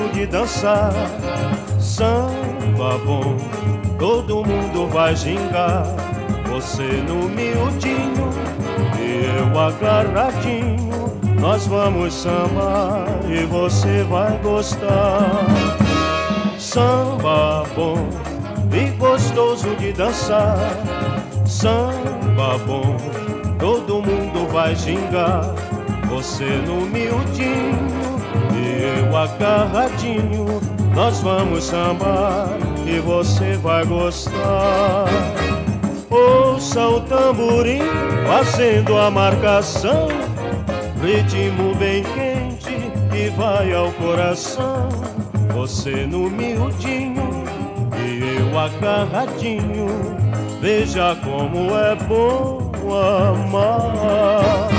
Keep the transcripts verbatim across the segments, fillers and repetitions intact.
de dançar. Samba bom, todo mundo vai gingar. Você no miudinho e eu agarradinho. Nós vamos sambar e você vai gostar. Samba bom e gostoso de dançar. Samba bom, todo mundo vai gingar. Você no miudinho e eu agarradinho. Nós vamos sambar e você vai gostar. Ouça o tamborim fazendo a marcação, ritmo bem quente que vai ao coração. Você no miudinho e eu agarradinho. Veja como é bom amar.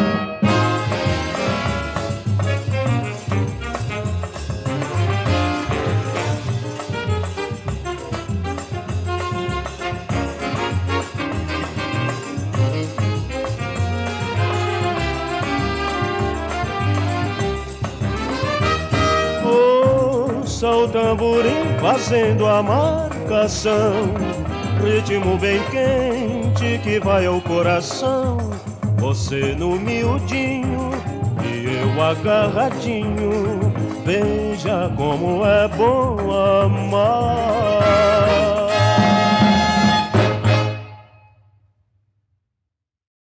Ouça o tamborim fazendo a marcação, ritmo bem quente que vai ao coração. Você no miudinho e eu agarradinho. Veja como é bom amar.